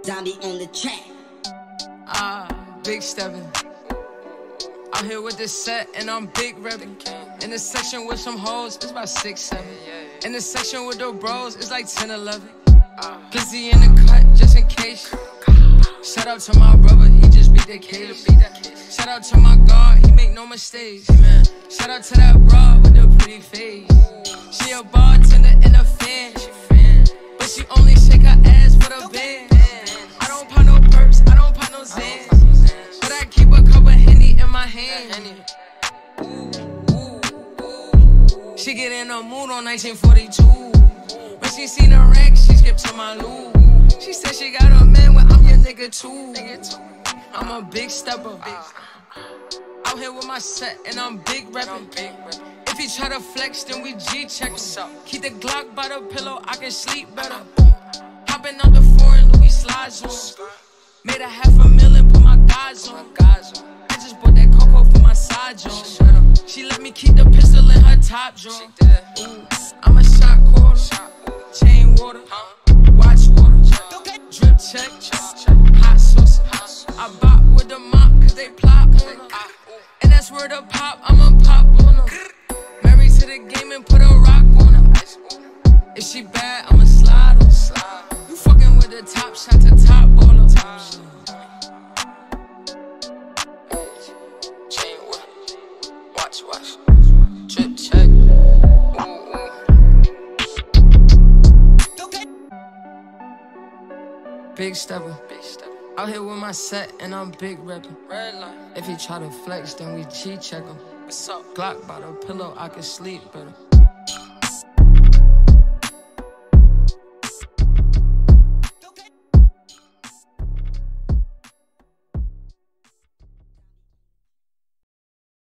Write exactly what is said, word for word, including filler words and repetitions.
Zombie on the track. Ah, big steppin'. Out here with this set and I'm big reppin'. In the section with some hoes, it's about six, seven. In the section with the bros, it's like ten, eleven. Glizzy in the cut, just in case. Shout out to my brother, he just beat that case. Shout out to my God, he make no mistakes. Shout out to that broad with the pretty face. She a bartender in a fan, but she only shake her ass for the band. I don't pop no perks, I don't pop no Zans, but I keep a cup of Henny in my hand. She get in a mood on nineteen forty-two. When she seen a rack, she skipped to my loot. She said she got a man, well I'm your nigga too. I'm a big stepper. Out here with my set and I'm big reppin'. If he try to flex, then we G-check him. Keep the Glock by the pillow, I can sleep better. Hopping out the foreign Louis slides on. Made a half a million, put my guys on. I just bought that cocoa for my side joint. She let me keep the pistol in her top drawer. Ooh, I'm a shot caller, chain water, watch water, drip check, hot sauce. I bop with the mop cause they plot on her. And that's where the pop, I'ma pop on her. Married to the game and put a rock on her. If she bad, I'ma slide on her. You fucking with the top shot to top baller. Chain water, watch, watch, drip check. Big stepper, out here with my set and I'm big reppin'. If he try to flex, then we G-check him. Glock by the pillow, I can sleep better.